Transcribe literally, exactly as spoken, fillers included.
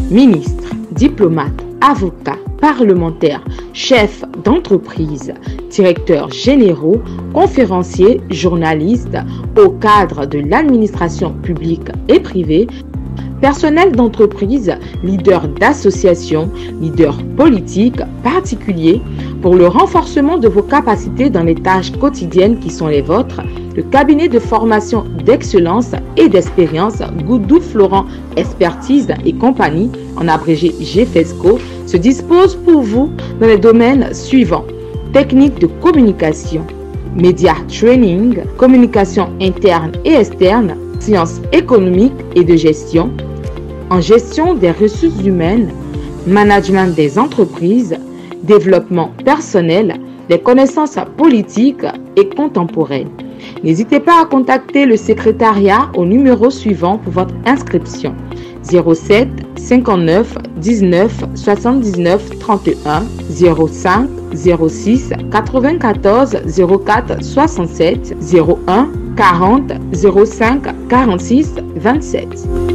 ministres, diplomates, avocats, parlementaires, chefs d'entreprise, directeurs généraux, conférenciers, journalistes, au cadre de l'administration publique et privée, personnel d'entreprise, leaders d'associations, leaders politiques, particuliers, pour le renforcement de vos capacités dans les tâches quotidiennes qui sont les vôtres, le cabinet de formation d'excellence et d'expérience Goudou Florent Expertise et compagnie, en abrégé GFESCO, se dispose pour vous dans les domaines suivants: techniques de communication, média training, communication interne et externe, sciences économiques et de gestion, en gestion des ressources humaines, management des entreprises, développement personnel, des connaissances politiques et contemporaines. N'hésitez pas à contacter le secrétariat au numéro suivant pour votre inscription: zéro sept cinquante-neuf dix-neuf soixante-dix-neuf trente et un, zéro cinq zéro six quatre-vingt-quatorze zéro quatre soixante-sept, zéro un quarante zéro cinq quarante-six vingt-sept.